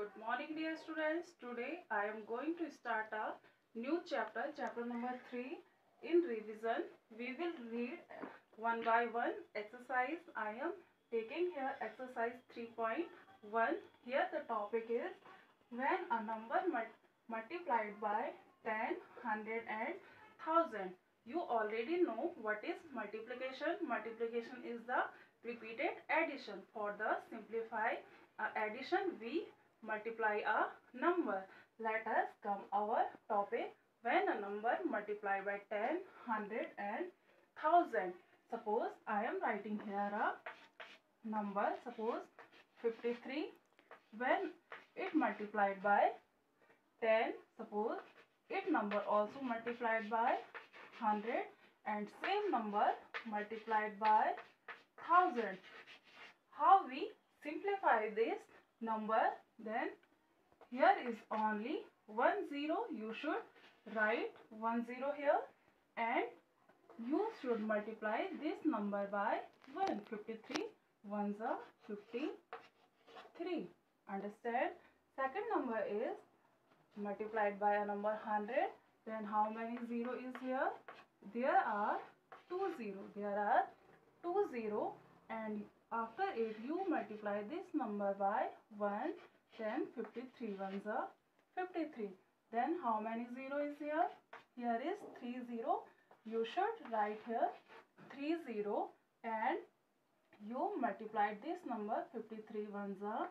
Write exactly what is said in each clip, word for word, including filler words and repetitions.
Good morning, dear students. Today I am going to start a new chapter, chapter number three. In revision, we will read one by one exercise. I am taking here exercise three point one. Here the topic is when a number multiplied by ten, one hundred and one thousand. You already know what is multiplication. Multiplication is the repeated addition. For the simplify uh, addition, we multiply a number. Let us come our topic when a number multiplied by ten, one hundred and one thousand. Suppose I am writing here a number, suppose fifty-three. When it multiplied by ten, suppose it number also multiplied by one hundred and same number multiplied by one thousand. How we simplify this number? Then here is only one zero. You should write one zero here and you should multiply this number by one. fifty-three ones are fifty-three. Understand? Second number is multiplied by a number one hundred. Then how many zero is here? There are two zero. There are two zero, and after it you multiply this number by one. Then fifty-three ones are fifty-three. Then how many zero is here? Here is three zero. You should write here three zero and you multiply this number. fifty-three ones are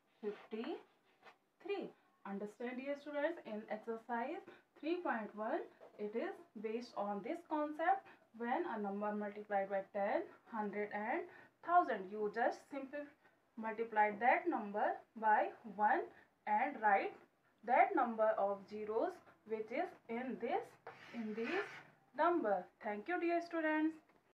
fifty-three. Understand, dear students? In exercise three point one, it is based on this concept. When a number multiplied by ten, one hundred and one thousand, you just simply multiply that number by one and write that number of zeros which is in this in this number. Thank you, dear students.